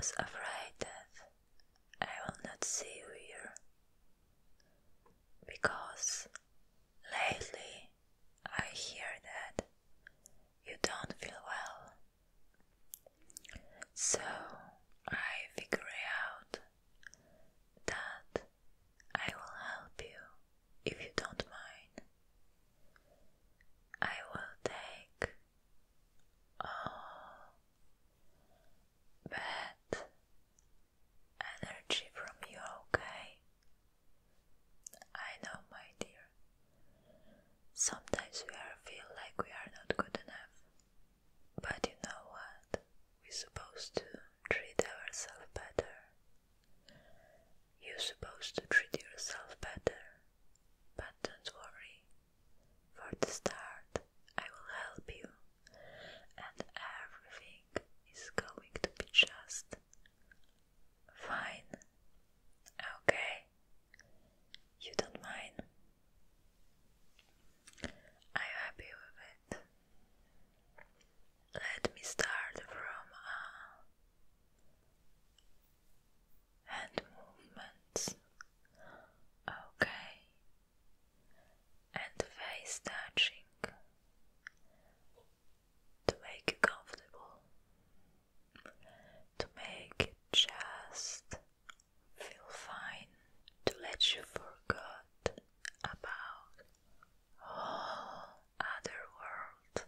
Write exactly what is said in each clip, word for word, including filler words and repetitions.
was afraid that I will not see you here, because lately I hear that you don't feel well. So I figure out that I will help you if you don't mind. I will take all bad energy from you, okay? I know, my dear. Sometimes we are feel like we are not good enough. But you know what? We're supposed to treat ourselves better. You're supposed to treat yourself better. But don't worry. For the start, I will help you. And everything is going to be just fine. Okay? You don't mind? I'm happy with it. Let me start from uh, hand movements. Okay? And face touching to make you comfortable, to make you just feel fine, to let you forget about all other world,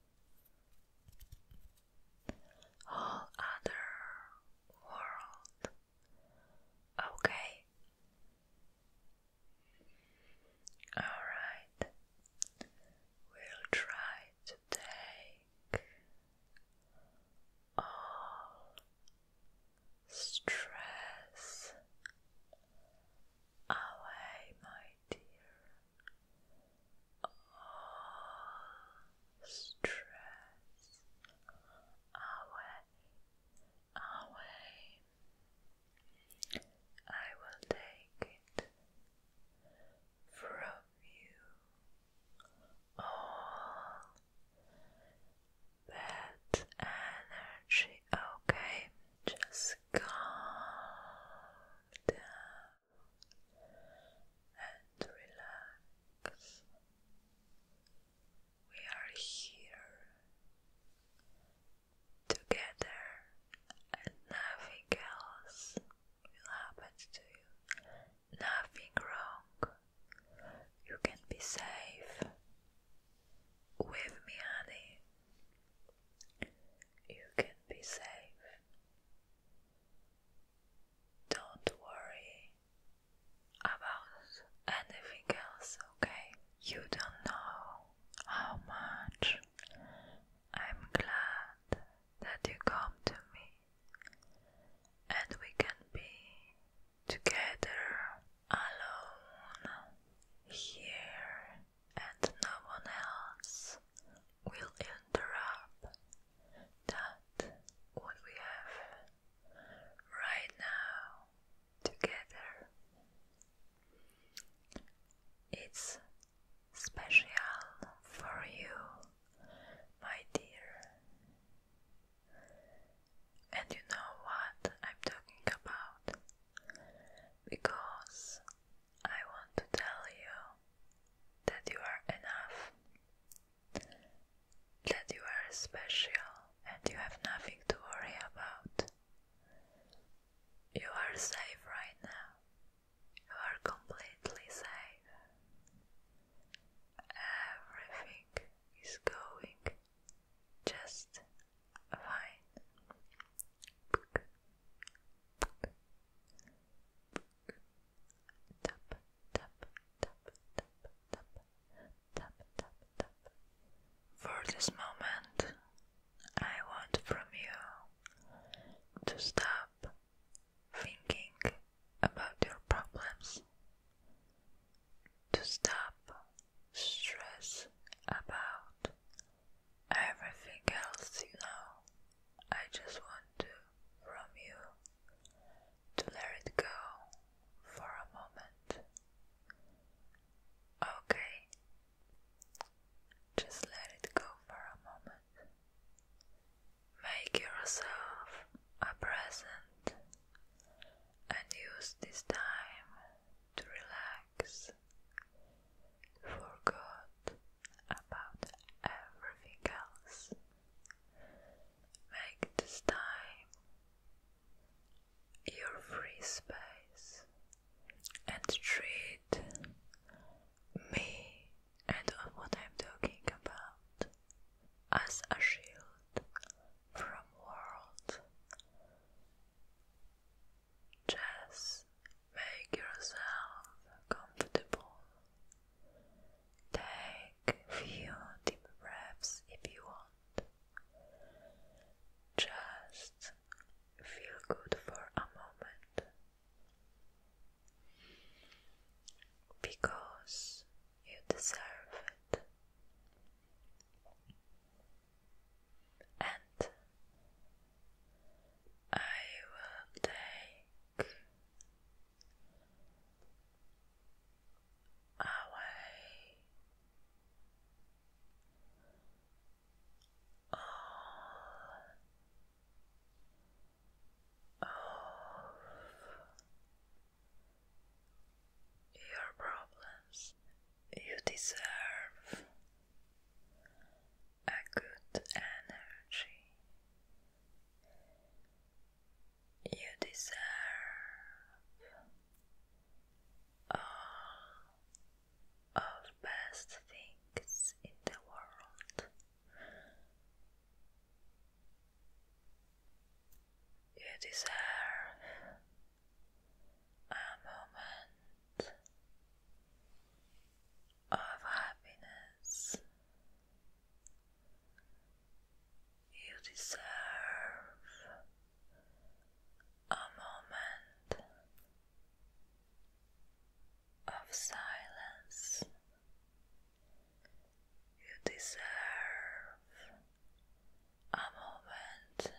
all other world. Okay? Alright. We'll try to take all stress away, my dear. All stress away, away. I will take it from you. All bad energy, okay? Just calm down and relax. We are here together and nothing else will happen to you. Nothing wrong. You can be safe with me, honey. You can be safe. Don't worry about anything else, okay? You don't know how much I'm glad that you come to me and we can be together alone here and no one else will interrupt that what we have right now together. It's special for you, my dear. And you know what I'm talking about, because I want to tell you that you are enough, that you are special, and you have nothing to worry about. You are safe right now. You are completely safe. deserve a good energy. You deserve all of best things in the world. You deserve a moment of happiness. You deserve a moment of silence. You deserve a moment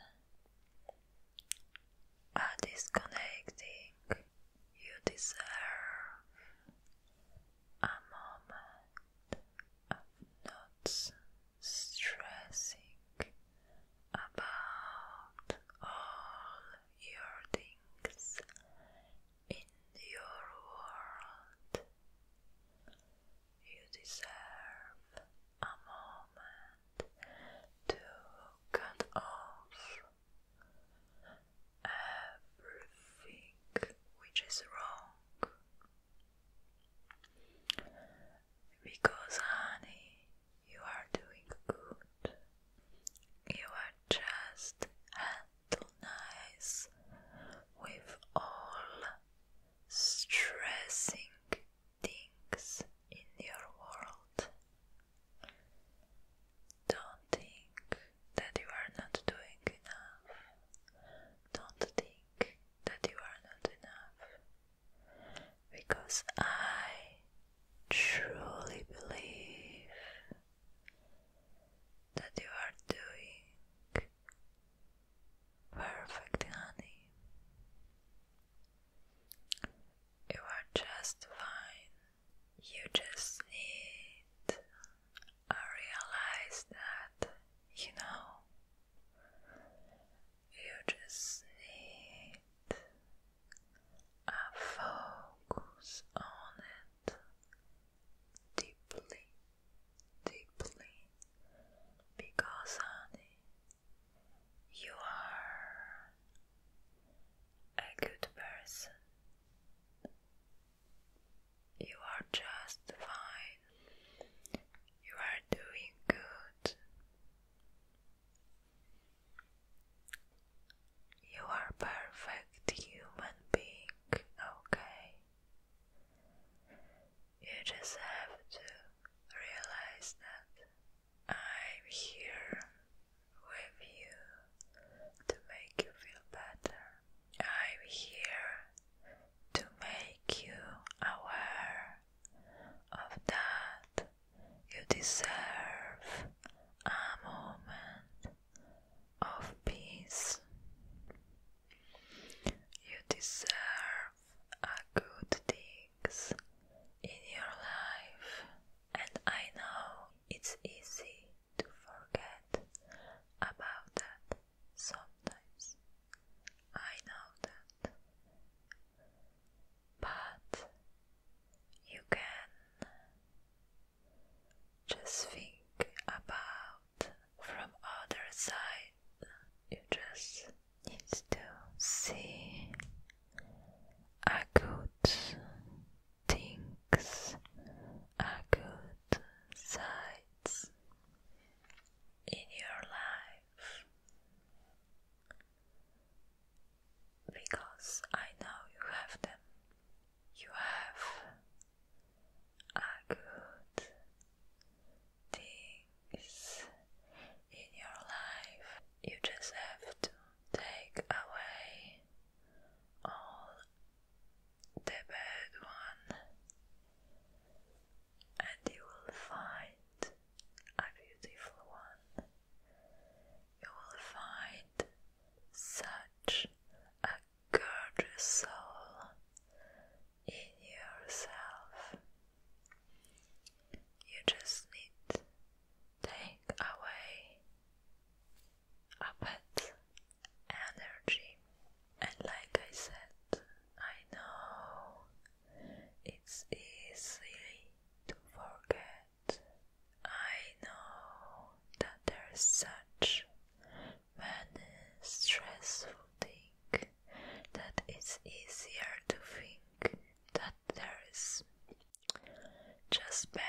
of disconnecting. You deserve a moment of not stressing about all your things in your world. You deserve a moment to cut off everything which is wrong. Because, honey, you are doing good. You are just handle nice with all stressing things in your world. Don't think that you are not doing enough. Don't think that you are not enough. Because I truly believe that you are doing perfect, honey. You are just fine. You just need to realize that, you know, you just need a focus on it deeply, deeply, because, honey, you are a good person. You are just fine. You are doing good. You are a perfect human being, okay? You just have to realize that I'm here with you to make you feel better. I'm here to make you aware of that. You deserve a moment of peace. You deserve a good things in your life, and I know it's easy to forget about that sometimes. I know that, but you can just think is such many stressful things that it's easier to think that there is just bad